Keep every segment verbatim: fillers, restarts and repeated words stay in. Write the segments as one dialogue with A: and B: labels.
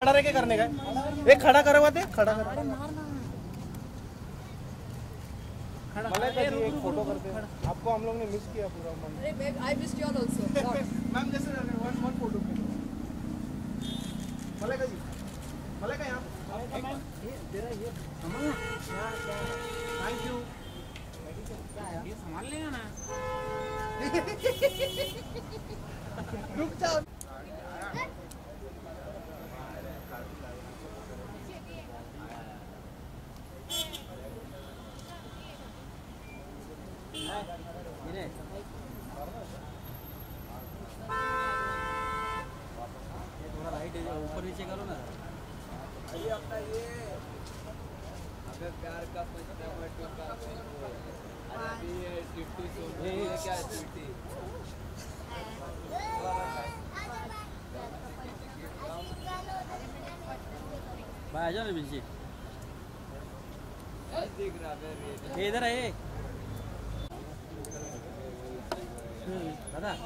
A: खड़ा रह के करने का, एक खड़ा करवाते, खड़ा करा मलाइका जी एक फोटो करते हैं। आपको हम लोग ने मिस किया पूरा।
B: अरे मैं I missed you all also.
A: Ma'am जैसे one one photo Malaika ji, Malaika यहाँ मैम ये तेरा ये सामान क्या क्या थैंक यू ये सामान लेना ना रुक जाओ।
C: थोड़ा राइट ऊपर नीचे करो ना।
D: ये अपना ये अगर प्यार का टमाटो का अभी ये टिट्टी सोनू ये क्या है टिट्टी
C: भाई आ जाओ ना बीच
D: दिख रहा है
C: ये इधर है दादा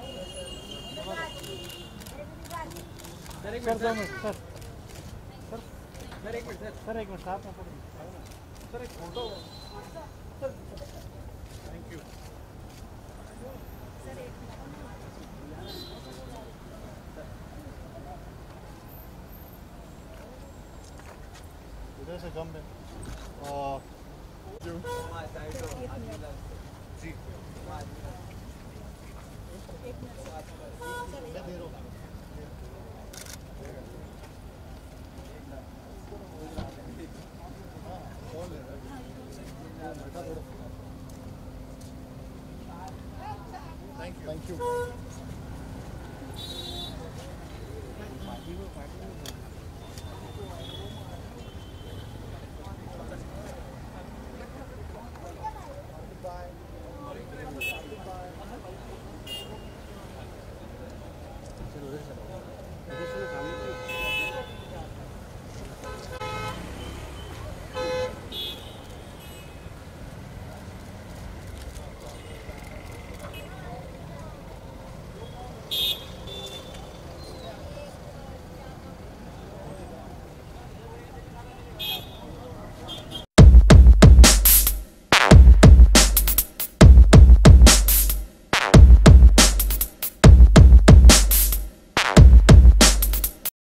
C: सर एक मिनट सर सर सर एक मिनट सर
A: सर एक मिनट साथ में सर एक फोटो सर थैंक यू इधर से कम में और जो जी मैं दे रहा हूँ। Thank you. Thank you.
C: चलो उधर चलो